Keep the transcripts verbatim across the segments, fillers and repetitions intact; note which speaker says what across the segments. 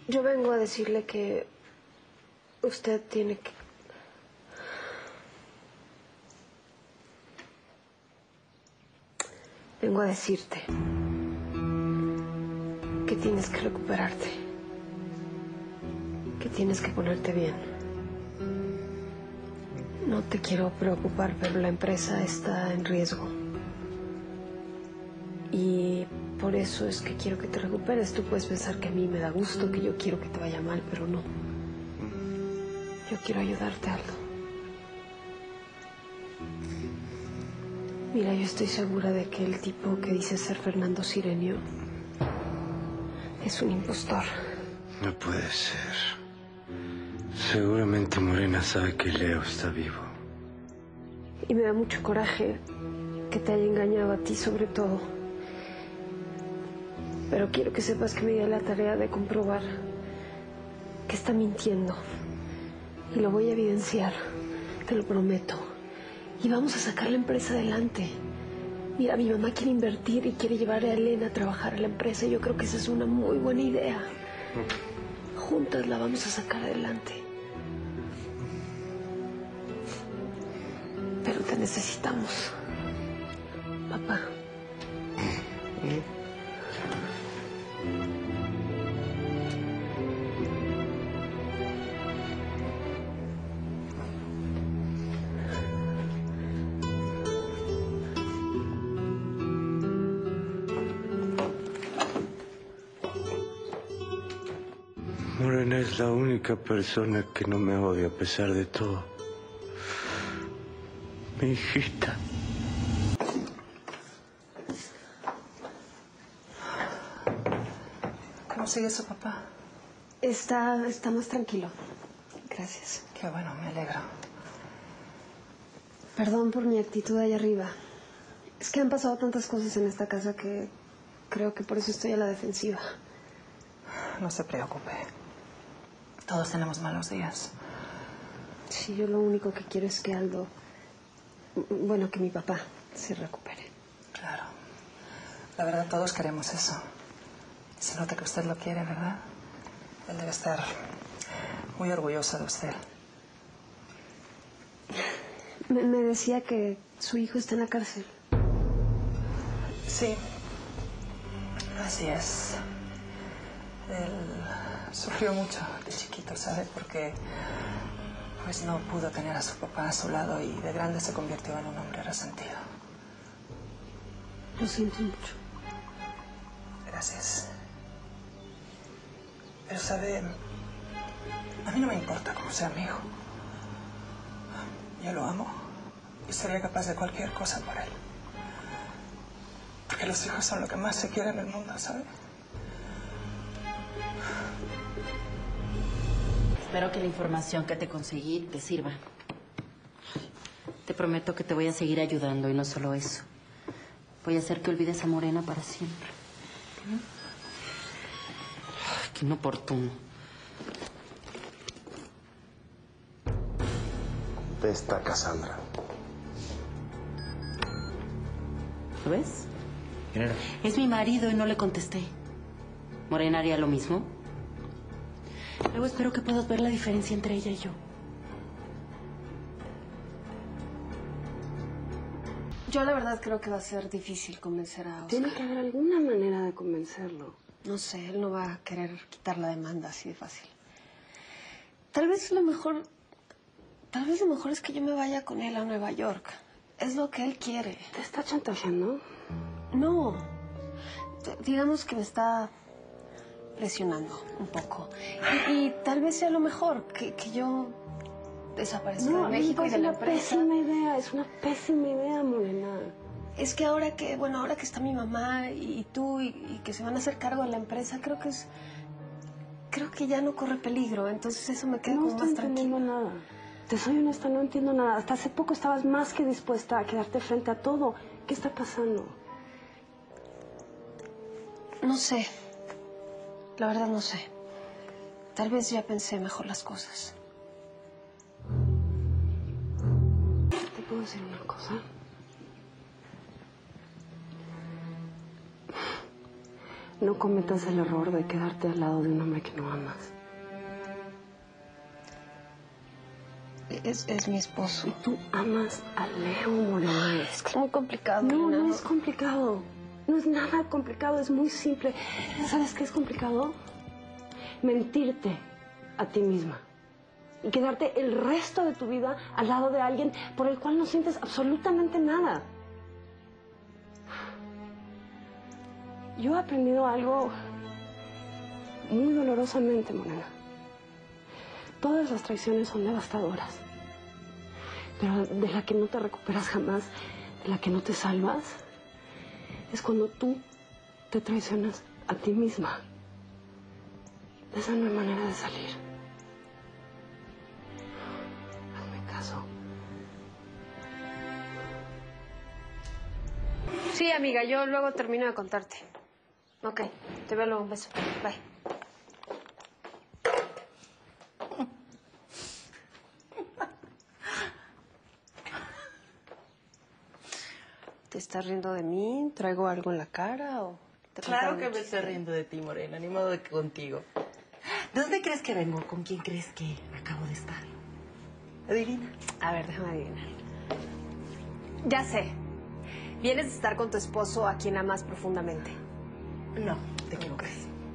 Speaker 1: Yo vengo a decirle que usted tiene que... Vengo a decirte que tienes que recuperarte, que tienes que ponerte bien. No te quiero preocupar, pero la empresa está en riesgo. Y por eso es que quiero que te recuperes. Tú puedes pensar que a mí me da gusto, que yo quiero que te vaya mal, pero no. Yo quiero ayudarte, Aldo. Mira, yo estoy segura de que el tipo que dice ser Fernando Cirenio es un impostor.
Speaker 2: No puede ser. Seguramente Morena sabe que Leo está vivo.
Speaker 1: Y me da mucho coraje que te haya engañado a ti sobre todo. Pero quiero que sepas que me di a la tarea de comprobar que está mintiendo. Y lo voy a evidenciar, te lo prometo. Y vamos a sacar la empresa adelante. Mira, mi mamá quiere invertir y quiere llevar a Elena a trabajar a la empresa. Yo creo que esa es una muy buena idea. Juntas la vamos a sacar adelante. Pero te necesitamos, papá.
Speaker 2: Morena es la única persona que no me odia a pesar de todo. Mi hijita.
Speaker 3: ¿Cómo sigue su papá?
Speaker 1: Está, está más tranquilo. Gracias.
Speaker 3: Qué bueno, me alegro.
Speaker 1: Perdón por mi actitud ahí arriba. Es que han pasado tantas cosas en esta casa que creo que por eso estoy a la defensiva.
Speaker 3: No se preocupe. Todos tenemos malos días.
Speaker 1: Sí, yo lo único que quiero es que Aldo... Bueno, que mi papá se recupere.
Speaker 3: Claro. La verdad, todos queremos eso. Se nota que usted lo quiere, ¿verdad? Él debe estar muy orgulloso de usted.
Speaker 1: Me, me decía que su hijo está en la cárcel.
Speaker 3: Sí. Así es. Él sufrió mucho de chiquito, ¿sabe? Porque pues no pudo tener a su papá a su lado y de grande se convirtió en un hombre resentido.
Speaker 1: Lo siento mucho.
Speaker 3: Gracias. Pero, ¿sabe? A mí no me importa cómo sea mi hijo. Yo lo amo y sería capaz de cualquier cosa por él. Porque los hijos son lo que más se quiere en el mundo, ¿sabe?
Speaker 4: Espero que la información que te conseguí te sirva. Te prometo que te voy a seguir ayudando y no solo eso. Voy a hacer que olvides a Morena para siempre. ¿Mm? Ay, qué inoportuno.
Speaker 2: Está Cassandra.
Speaker 4: ¿Lo ves?
Speaker 2: ¿Quién era?
Speaker 4: Es mi marido y no le contesté. ¿Morena haría lo mismo? Luego espero que puedas ver la diferencia entre ella y yo.
Speaker 1: Yo la verdad creo que va a ser difícil convencer a Oscar.
Speaker 5: Tiene que haber alguna manera de convencerlo.
Speaker 1: No sé, él no va a querer quitar la demanda así de fácil. Tal vez lo mejor... Tal vez lo mejor es que yo me vaya con él a Nueva York. Es lo que él quiere.
Speaker 5: ¿Te está chantajeando?
Speaker 1: No. D- digamos que me está presionando un poco. Y, y tal vez sea lo mejor, que, que yo desaparezca
Speaker 5: No,
Speaker 1: de México y de la
Speaker 5: es una
Speaker 1: empresa.
Speaker 5: pésima idea, es una pésima idea, Morena.
Speaker 1: Es que ahora que, bueno, ahora que está mi mamá y, y tú y, y que se van a hacer cargo de la empresa, creo que es... Creo que ya no corre peligro, entonces eso me queda
Speaker 5: No
Speaker 1: como
Speaker 5: estoy
Speaker 1: más tranquilo.
Speaker 5: entendiendo nada. Te soy honesta, no entiendo nada. Hasta hace poco estabas más que dispuesta a quedarte frente a todo. ¿Qué está pasando?
Speaker 1: No sé. La verdad no sé. Tal vez ya pensé mejor las cosas.
Speaker 5: ¿Te puedo decir una cosa? no cometas el error de quedarte al lado de un hombre que no amas.
Speaker 1: Es, es mi esposo.
Speaker 5: Y tú amas a Leo, Morena.
Speaker 1: Es que es muy complicado.
Speaker 5: No,
Speaker 1: Morena.
Speaker 5: no es complicado. No es nada complicado, es muy simple. ¿Sabes qué es complicado? Mentirte a ti misma. Y quedarte el resto de tu vida al lado de alguien por el cual no sientes absolutamente nada. Yo he aprendido algo muy dolorosamente, Morena. Todas las traiciones son devastadoras. Pero de la que no te recuperas jamás, de la que no te salvas, es cuando tú te traicionas a ti misma. De esa no hay manera de salir. Hazme caso.
Speaker 1: Sí, amiga, yo luego termino de contarte. Ok, te veo luego. Un beso. Bye. ¿Te estás riendo de mí? ¿Traigo algo en la cara o...? Te
Speaker 4: Claro
Speaker 1: contaron
Speaker 4: que
Speaker 1: un
Speaker 4: me
Speaker 1: chiste?
Speaker 4: estoy riendo de ti, Morena, ni modo de que contigo. ¿De dónde crees que vengo? ¿Con quién crees que acabo de estar? Adivina.
Speaker 1: A ver, déjame adivinar. Ya sé. Vienes de estar con tu esposo a quien amas profundamente.
Speaker 4: No, te equivocas.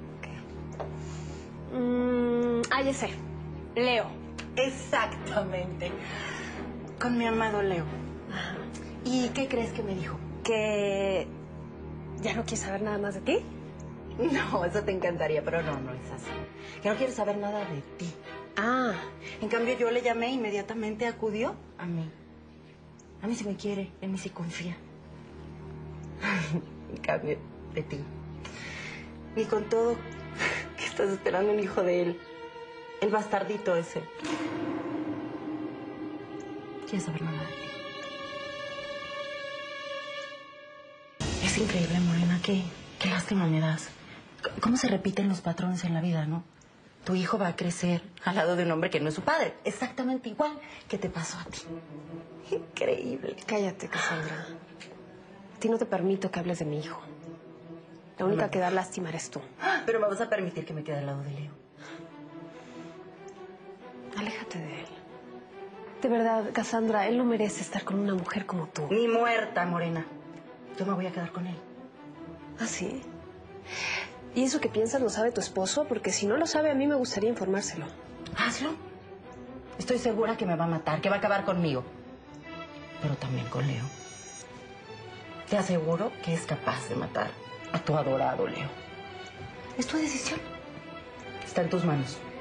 Speaker 1: Mm, ah, ya sé. Leo.
Speaker 4: Exactamente. Con mi amado Leo. ¿Y qué crees que me dijo?
Speaker 1: Que... ¿Ya no quieres saber nada más de ti?
Speaker 4: No, eso te encantaría, pero no, no es así. Que no quiere saber nada de ti.
Speaker 1: Ah,
Speaker 4: En cambio, yo le llamé, inmediatamente acudió a mí. A mí sí me quiere, en mí sí confía. En cambio, de ti. Y con todo, que estás esperando un hijo de él. El bastardito ese. Quiere saber nada de ti. Es increíble, Morena, qué, qué lástima me das. C- ¿Cómo se repiten los patrones en la vida, no? Tu hijo va a crecer al lado de un hombre que no es su padre. Exactamente igual que te pasó a ti. Increíble.
Speaker 1: cállate, Cassandra. A ti no te permito que hables de mi hijo. La única que da lástima eres tú.
Speaker 4: Pero me vas a permitir que me quede al lado de Leo.
Speaker 1: Aléjate de él. De verdad, Cassandra, él no merece estar con una mujer como tú.
Speaker 4: Ni muerta, Morena. Yo me voy a quedar con él.
Speaker 1: ¿Ah, sí? ¿Y eso que piensas lo sabe tu esposo? Porque si no lo sabe, a mí me gustaría informárselo.
Speaker 4: Hazlo. Estoy segura que me va a matar, que va a acabar conmigo. Pero también con Leo. Te aseguro que es capaz de matar a tu adorado Leo. Es tu decisión. Está en tus manos.